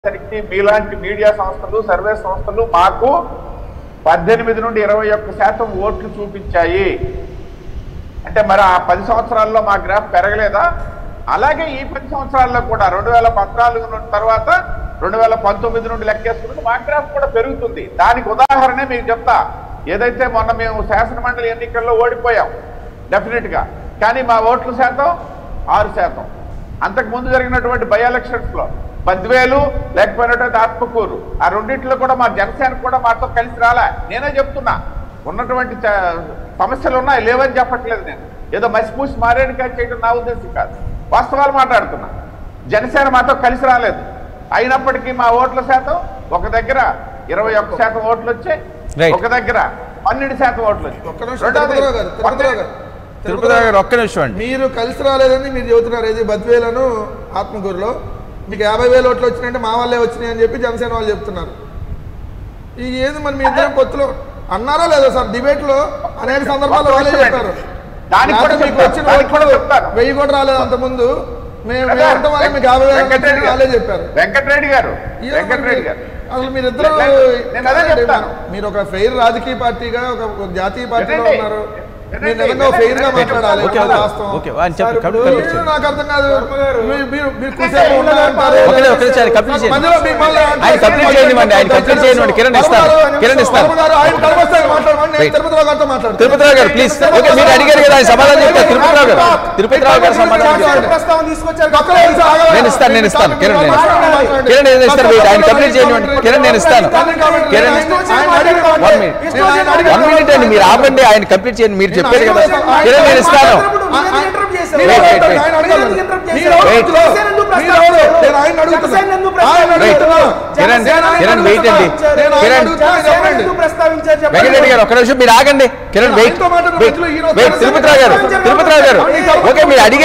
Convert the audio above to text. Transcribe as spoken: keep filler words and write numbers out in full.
సరికి మీలాంటి మీడియా సంస్థలు సర్వే సంస్థలు మాకు పద్దెనిమిది నుండి ఇరవై ఒక్క శాతం ఓట్లు చూపించాయి అంటే మరి ఆ పది సంవత్సరాల్లో మా గ్రాఫ్ పెరగలేదా? అలాగే ఈ పది సంవత్సరాల్లో కూడా రెండు వేల పద్నాలుగు నుండి తర్వాత రెండు వేల పంతొమ్మిది నుండి లెక్కేసుకుంటే మా గ్రాఫ్ కూడా పెరుగుతుంది. దానికి ఉదాహరణ మీకు చెప్తా. ఏదైతే మొన్న మేము శాసనమండలి ఎన్నికల్లో ఓడిపోయాం డెఫినెట్గా, కానీ మా ఓట్ల శాతం ఆరు శాతం. అంతకుముందు జరిగినటువంటి బై ఎలక్షన్స్లో పద్వేలు లేకపోయినటువంటి ఆత్మకూరు ఆ రెండింటిలో కూడా మా జనసేన కూడా మాతో కలిసి రాలే. నేనే చెప్తున్నా, ఉన్నటువంటి సమస్యలు ఉన్నాయి, లేవని చెప్పట్లేదు. నేను ఏదో మసిపూసి మారేడుకాయ చేయడం నా ఉద్దేశం కాదు, వాస్తవాలు మాట్లాడుతున్నా. జనసేన మాతో కలిసి రాలేదు, అయినప్పటికీ మా ఓట్ల శాతం ఒక దగ్గర ఇరవై ఒక్క శాతం ఓట్లు వచ్చాయి, ఒక దగ్గర పన్నెండు శాతం ఓట్లు వచ్చాయి. ఒక్క నిమిషం అండి, మీరు కలిసి రాలేదని మీరు చెబుతున్నారు. ఏది బద్వేలను ఆత్మకూరులో మీకు యాభై వేలు ఓట్లు వచ్చినాయంటే మా వాళ్ళే వచ్చినాయి అని చెప్పి జనసేన వాళ్ళు చెప్తున్నారు. ఈ ఏది మరి మీ ఇద్దరం పొత్తులో అన్నారా లేదా సార్? డిబేట్ లో అనేక సందర్భాల్లో వాళ్ళే చెప్పారు. మీకు వచ్చిన ఓట్లు వెయ్యి కూడా రాలేదు అంత ముందు, మేము మీకు యాభై వేలు వాళ్ళే చెప్పారు. వెంకటరెడ్డి గారు వెంకటరెడ్డి గారు అసలు మీరిద్దరు మీరు ఒక ఫెయిర్ రాజకీయ పార్టీగా ఒక జాతీయ పార్టీలో ఉన్నారు. మీరు నిజంగా ఫెయిర్ గా మాట్లాడాలి. నాకు అర్థం కాదు, తిరుపతిరావు గారితో మాట్లాడు. తిరుపతిరావు గారు ప్లీజ్, మీరు అడిగారు కదా ఆయన సమాధానం చెప్తారు. తిరుపతిరావు గారు తిరుపతిరావు గారు సమాధానం నేను ఇస్తాను నేను ఇస్తాను కిరణ్ నేను కిరణ్ నేను ఇస్తాను ఆయన కంప్లీట్ చేయనివ్వండి. కిరణ్ నేను ఇస్తాను. Kiran one minute one minute అండి, మీరు ఆపండి, ఆయన కంప్లీట్ చేయండి. మీరు చెప్పారు కదా కిరణ్ నేను ఇస్తాను. కిరణ్ కిరణ్ వెయిట్ అండి. కిరణ్ వెంకటరెడ్డి గారు ఒక్క నిమిషం మీరు ఆగండి. కిరణ్ వెయిట్ వెయిట్ తిరుపతిరావు గారు తిరుపతిరావు గారు ఓకే మీరు అడిగారు.